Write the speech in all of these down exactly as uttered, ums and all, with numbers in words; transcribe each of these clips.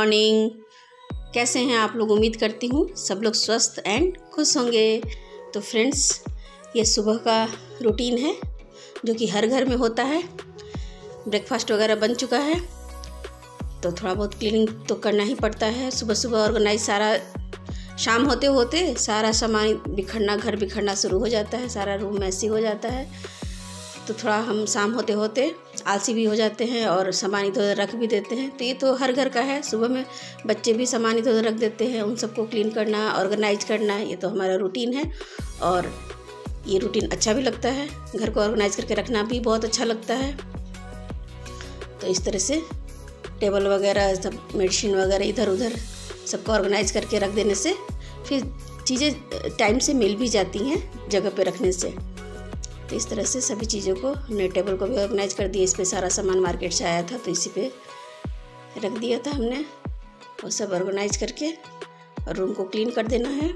Morning. कैसे हैं आप लोग? उम्मीद करती हूँ सब लोग स्वस्थ एंड खुश होंगे। तो फ्रेंड्स, ये सुबह का रूटीन है जो कि हर घर में होता है। ब्रेकफास्ट वगैरह बन चुका है तो थोड़ा बहुत क्लीनिंग तो करना ही पड़ता है। सुबह सुबह ऑर्गेनाइज सारा, शाम होते होते सारा सामान बिखरना, घर बिखरना शुरू हो जाता है, सारा रूम मैसी हो जाता है। तो थोड़ा हम शाम होते होते आलसी भी हो जाते हैं और सामान इधर उधर रख भी देते हैं। तो ये तो हर घर का है। सुबह में बच्चे भी सामान इधर उधर रख देते हैं, उन सबको क्लीन करना, ऑर्गेनाइज करना, ये तो हमारा रूटीन है। और ये रूटीन अच्छा भी लगता है, घर को ऑर्गेनाइज करके रखना भी बहुत अच्छा लगता है। तो इस तरह से टेबल वगैरह, सब मेडिसिन वगैरह इधर उधर सबको ऑर्गेनाइज करके रख देने से फिर चीज़ें टाइम से मिल भी जाती हैं जगह पे रखने से। तो इस तरह से सभी चीज़ों को हमने, टेबल को भी ऑर्गेनाइज कर दिया। इस पर सारा सामान मार्केट से आया था तो इसी पे रख दिया था हमने, और सब ऑर्गेनाइज करके और रूम को क्लीन कर देना है।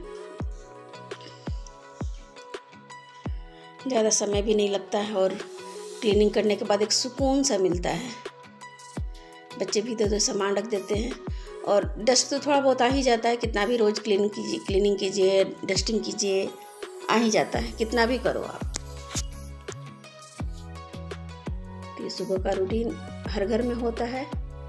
ज़्यादा समय भी नहीं लगता है और क्लीनिंग करने के बाद एक सुकून सा मिलता है। बच्चे भी इधर उधर सामान रख देते हैं और डस्ट तो थोड़ा बहुत आ ही जाता है। कितना भी रोज़ क्लीन कीजिए, क्लीनिंग कीजिए, डस्टिंग कीजिए, आ ही जाता है, कितना भी करो आप। ये सुबह का रूटीन हर घर में होता है।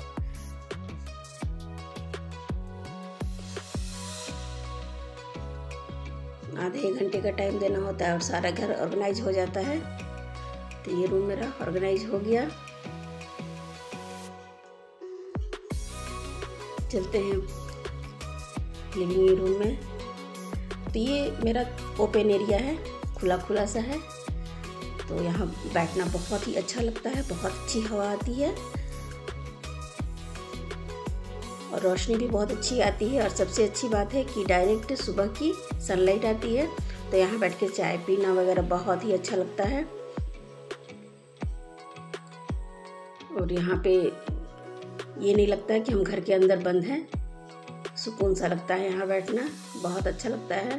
आधे एक घंटे का टाइम देना होता है और सारा घर ऑर्गेनाइज हो जाता है। तो ये रूम मेरा ऑर्गेनाइज हो गया। चलते हैं लिविंग रूम में। तो ये मेरा ओपन एरिया है, खुला खुला सा है। तो यहाँ बैठना बहुत ही अच्छा लगता है, बहुत अच्छी हवा आती है और रोशनी भी बहुत अच्छी आती है। और सबसे अच्छी बात है कि डायरेक्ट सुबह की सनलाइट आती है। तो यहाँ बैठ के चाय पीना वगैरह बहुत ही अच्छा लगता है। और यहाँ पे ये नहीं लगता है कि हम घर के अंदर बंद हैं, सुकून सा लगता है यहाँ बैठना, बहुत अच्छा लगता है।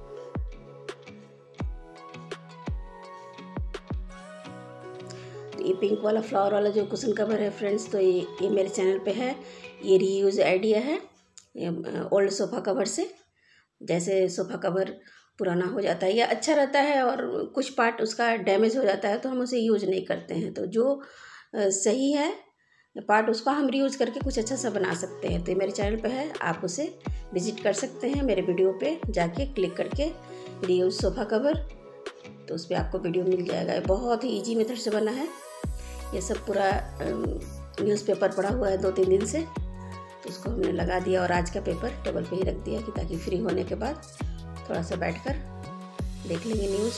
ये पिंक वाला फ्लावर वाला जो कुशन कवर है फ्रेंड्स, तो ये ये मेरे चैनल पे है। ये रीयूज आइडिया है ओल्ड सोफ़ा कवर से। जैसे सोफ़ा कवर पुराना हो जाता है या अच्छा रहता है और कुछ पार्ट उसका डैमेज हो जाता है तो हम उसे यूज नहीं करते हैं। तो जो सही है पार्ट, उसका हम रीयूज करके कुछ अच्छा सा बना सकते हैं। तो ये मेरे चैनल पे है, आप उसे विजिट कर सकते हैं। मेरे वीडियो पे जाके क्लिक करके रीयूज सोफ़ा कवर, तो उस पर आपको वीडियो मिल जाएगा। बहुत ही इजी मेथड से बना है। ये सब पूरा न्यूज़पेपर पड़ा हुआ है दो तीन दिन से, तो उसको हमने लगा दिया और आज का पेपर टेबल पे ही रख दिया कि ताकि फ्री होने के बाद थोड़ा सा बैठकर देख लेंगे न्यूज़।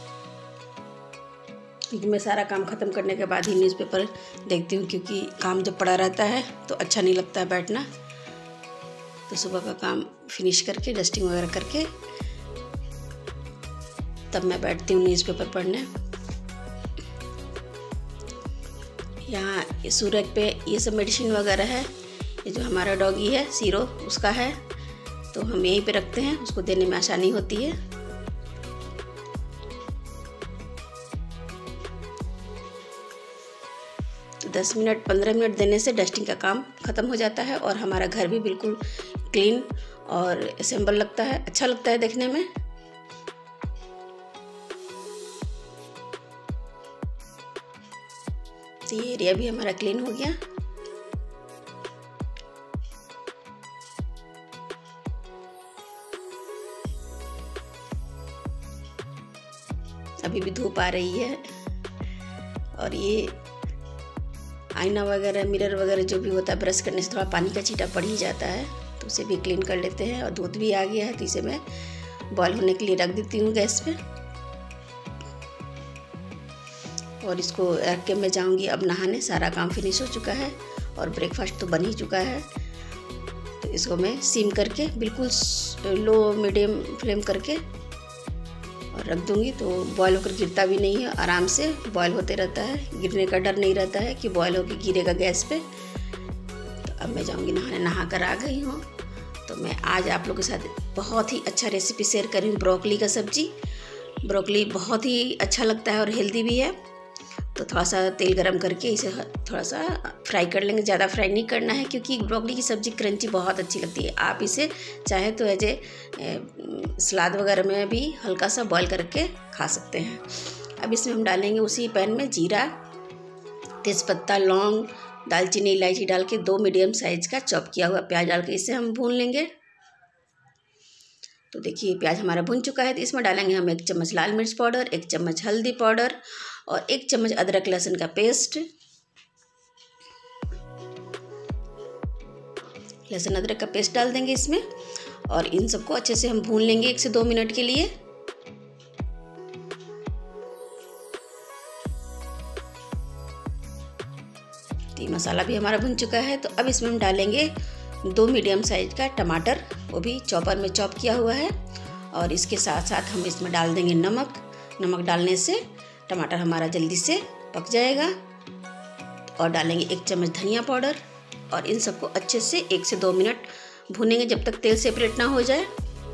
क्योंकि मैं सारा काम ख़त्म करने के बाद ही न्यूज़पेपर देखती हूँ, क्योंकि काम जब पड़ा रहता है तो अच्छा नहीं लगता है बैठना। तो सुबह का काम फिनिश करके, डस्टिंग वगैरह करके तब मैं बैठती हूँ न्यूज़पेपर पढ़ने। यहाँ सूरज पे ये सब मेडिसिन वगैरह है। ये जो हमारा डॉगी है सीरो, उसका है, तो हम यहीं पे रखते हैं, उसको देने में आसानी होती है। तो दस मिनट पंद्रह मिनट देने से डस्टिंग का काम ख़त्म हो जाता है और हमारा घर भी बिल्कुल क्लीन और असेंबल लगता है, अच्छा लगता है देखने में। तो ये एरिया भी हमारा क्लीन हो गया। अभी भी धूप आ रही है और ये आईना वगैरह, मिरर वगैरह जो भी होता है, ब्रश करने से थोड़ा पानी का छींटा पड़ ही जाता है, तो उसे भी क्लीन कर लेते हैं। और दूध भी आ गया है तो इसे मैं बॉईल होने के लिए रख देती हूँ गैस पे। और इसको रख के मैं जाऊंगी अब नहाने। सारा काम फिनिश हो चुका है और ब्रेकफास्ट तो बन ही चुका है। तो इसको मैं सिम करके, बिल्कुल लो मीडियम फ्लेम करके और रख दूंगी। तो बॉयल होकर गिरता भी नहीं है, आराम से बॉयल होते रहता है, गिरने का डर नहीं रहता है कि बॉयल होकर गिरेगा गैस पे। तो अब मैं जाऊंगी नहाने। नहा कर आ गई हूँ तो मैं आज आप लोगों के साथ बहुत ही अच्छा रेसिपी शेयर कर रही हूँ, ब्रोकली का सब्जी। ब्रोकली बहुत ही अच्छा लगता है और हेल्दी भी है। तो थोड़ा सा तेल गरम करके इसे थोड़ा सा फ्राई कर लेंगे। ज़्यादा फ्राई नहीं करना है क्योंकि ब्रोकली की सब्ज़ी क्रंची बहुत अच्छी लगती है। आप इसे चाहे तो एज ए सलाद वगैरह में भी हल्का सा बॉईल करके खा सकते हैं। अब इसमें हम डालेंगे उसी पैन में जीरा, तेज़पत्ता, लौंग, दालचीनी, इलायची डाल के दो मीडियम साइज़ का चॉप किया हुआ प्याज डाल के इसे हम भून लेंगे। तो देखिए प्याज हमारा भुन चुका है। तो इसमें डालेंगे हम एक चम्मच लाल मिर्च पाउडर, एक चम्मच हल्दी पाउडर और एक चम्मच अदरक लहसुन का पेस्ट। लहसुन अदरक का पेस्ट डाल देंगे इसमें और इन सबको अच्छे से हम भून लेंगे एक से दो मिनट के लिए। तो मसाला भी हमारा भुन चुका है। तो अब इसमें हम डालेंगे दो मीडियम साइज का टमाटर, वो भी चॉपर में चॉप किया हुआ है। और इसके साथ साथ हम इसमें डाल देंगे नमक। नमक डालने से टमाटर हमारा जल्दी से पक जाएगा। और डालेंगे एक चम्मच धनिया पाउडर और इन सबको अच्छे से एक से दो मिनट भूनेंगे जब तक तेल सेपरेट ना हो जाए।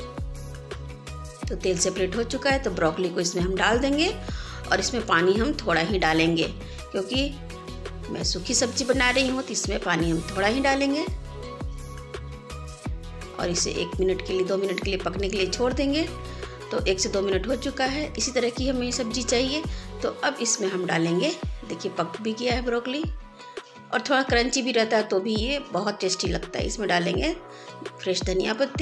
तो तेल सेपरेट हो चुका है। तो ब्रोकली को इसमें हम डाल देंगे और इसमें पानी हम थोड़ा ही डालेंगे क्योंकि मैं सूखी सब्जी बना रही हूँ, तो इसमें पानी हम थोड़ा ही डालेंगे और इसे एक मिनट के लिए दो मिनट के लिए पकने के लिए छोड़ देंगे। तो एक से दो मिनट हो चुका है। इसी तरह की हमें सब्जी चाहिए। तो अब इसमें हम डालेंगे, देखिए पक भी गया है ब्रोकली और थोड़ा क्रंची भी रहता है तो भी ये बहुत टेस्टी लगता है। इसमें डालेंगे फ्रेश धनिया पत्ती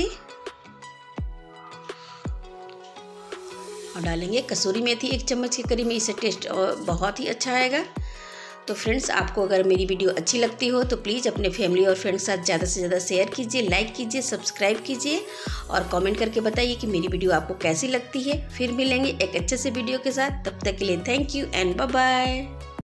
और डालेंगे कसूरी मेथी एक चम्मच के करीब में। इससे टेस्ट और बहुत ही अच्छा आएगा। तो फ्रेंड्स, आपको अगर मेरी वीडियो अच्छी लगती हो तो प्लीज़ अपने फैमिली और फ्रेंड्स के साथ ज़्यादा से ज़्यादा शेयर कीजिए, लाइक कीजिए, सब्सक्राइब कीजिए और कमेंट करके बताइए कि मेरी वीडियो आपको कैसी लगती है। फिर मिलेंगे एक अच्छे से वीडियो के साथ। तब तक के लिए thank you and bye bye.